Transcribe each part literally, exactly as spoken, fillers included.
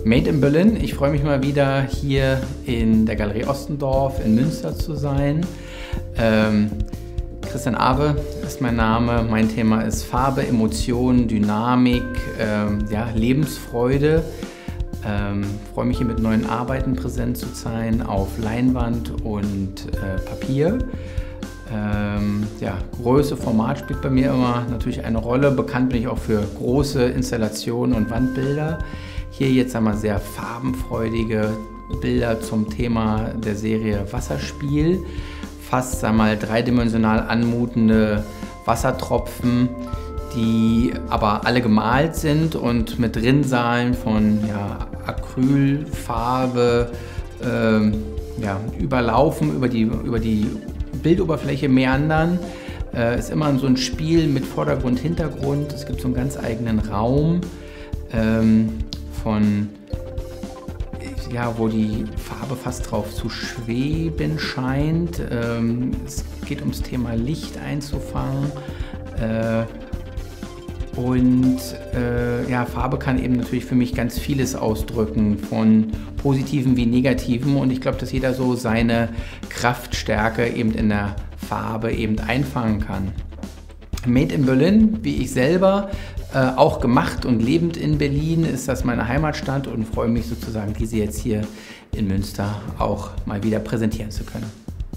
Made in Berlin. Ich freue mich mal wieder hier in der Galerie Ostendorf in Münster zu sein. Ähm, Christian Awe ist mein Name. Mein Thema ist Farbe, Emotionen, Dynamik, ähm, ja, Lebensfreude. Ähm, freue mich hier mit neuen Arbeiten präsent zu sein auf Leinwand und äh, Papier. Ähm, ja, Größe, Format spielt bei mir immer natürlich eine Rolle. Bekannt bin ich auch für große Installationen und Wandbilder. Hier jetzt einmal sehr farbenfreudige Bilder zum Thema der Serie Wasserspiel. Fast einmal dreidimensional anmutende Wassertropfen, die aber alle gemalt sind und mit Rinnsalen von ja, Acrylfarbe ähm, ja, überlaufen, über die, über die Bildoberfläche meandern. Äh, ist immer so ein Spiel mit Vordergrund, Hintergrund. Es gibt so einen ganz eigenen Raum ähm, von, ja, wo die Farbe fast drauf zu schweben scheint. Ähm, es geht ums Thema Licht einzufangen. Äh, Und äh, ja, Farbe kann eben natürlich für mich ganz vieles ausdrücken, von Positiven wie Negativen. Und ich glaube, dass jeder so seine Kraftstärke eben in der Farbe eben einfangen kann. Made in Berlin, wie ich selber, äh, auch gemacht und lebend in Berlin, ist das meine Heimatstadt und freue mich sozusagen, diese jetzt hier in Münster auch mal wieder präsentieren zu können.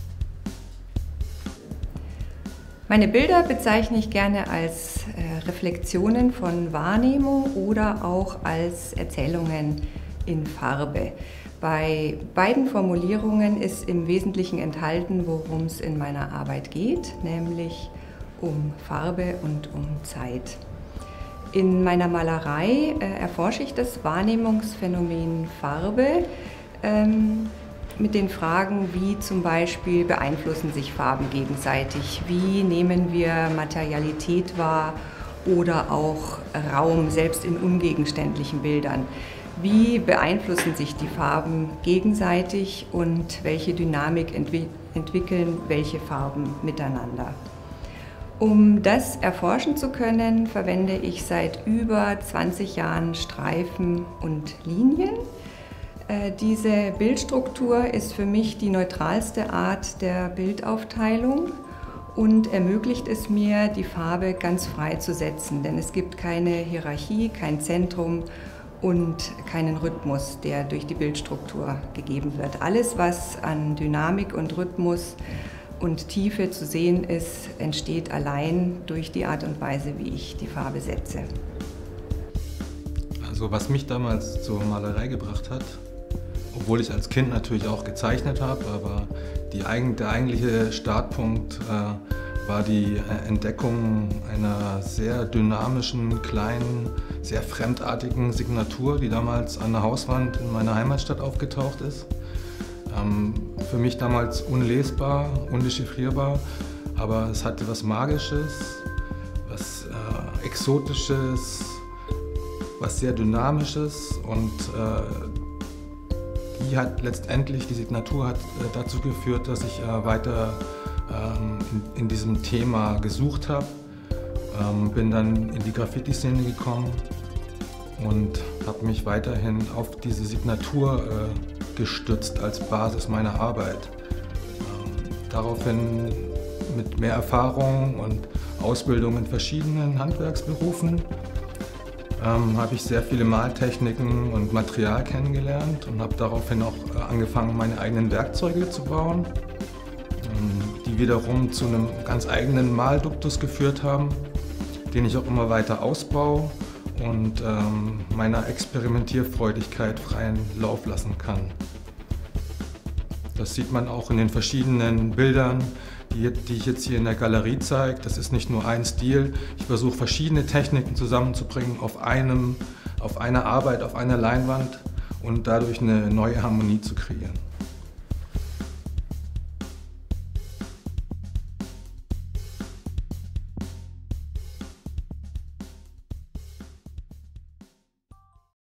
Meine Bilder bezeichne ich gerne als äh, Reflexionen von Wahrnehmung oder auch als Erzählungen in Farbe. Bei beiden Formulierungen ist im Wesentlichen enthalten, worum es in meiner Arbeit geht, nämlich um Farbe und um Zeit. In meiner Malerei äh, erforsche ich das Wahrnehmungsphänomen Farbe, ähm, mit den Fragen, wie zum Beispiel beeinflussen sich Farben gegenseitig, wie nehmen wir Materialität wahr oder auch Raum, selbst in ungegenständlichen Bildern. Wie beeinflussen sich die Farben gegenseitig und welche Dynamik entwi- entwickeln welche Farben miteinander? Um das erforschen zu können, verwende ich seit über zwanzig Jahren Streifen und Linien. Diese Bildstruktur ist für mich die neutralste Art der Bildaufteilung und ermöglicht es mir, die Farbe ganz frei zu setzen, denn es gibt keine Hierarchie, kein Zentrum und keinen Rhythmus, der durch die Bildstruktur gegeben wird. Alles, was an Dynamik und Rhythmus und Tiefe zu sehen ist, entsteht allein durch die Art und Weise, wie ich die Farbe setze. Also was mich damals zur Malerei gebracht hat, obwohl ich als Kind natürlich auch gezeichnet habe, aber die, der eigentliche Startpunkt äh, war die Entdeckung einer sehr dynamischen, kleinen, sehr fremdartigen Signatur, die damals an der Hauswand in meiner Heimatstadt aufgetaucht ist. Ähm, für mich damals unlesbar, undechiffrierbar, aber es hatte was Magisches, was äh, Exotisches, was sehr Dynamisches und äh, Die hat letztendlich, die Signatur hat äh, dazu geführt, dass ich äh, weiter ähm, in, in diesem Thema gesucht habe. Ähm, bin dann in die Graffiti-Szene gekommen und habe mich weiterhin auf diese Signatur äh, gestützt als Basis meiner Arbeit. Ähm, daraufhin mit mehr Erfahrung und Ausbildung in verschiedenen Handwerksberufen Ähm, habe ich sehr viele Maltechniken und Material kennengelernt und habe daraufhin auch äh, angefangen, meine eigenen Werkzeuge zu bauen, ähm, die wiederum zu einem ganz eigenen Malduktus geführt haben, den ich auch immer weiter ausbaue und ähm, meiner Experimentierfreudigkeit freien Lauf lassen kann. Das sieht man auch in den verschiedenen Bildern, die, die ich jetzt hier in der Galerie zeige. Das ist nicht nur ein Stil. Ich versuche verschiedene Techniken zusammenzubringen auf, einem, auf einer Arbeit, auf einer Leinwand und dadurch eine neue Harmonie zu kreieren.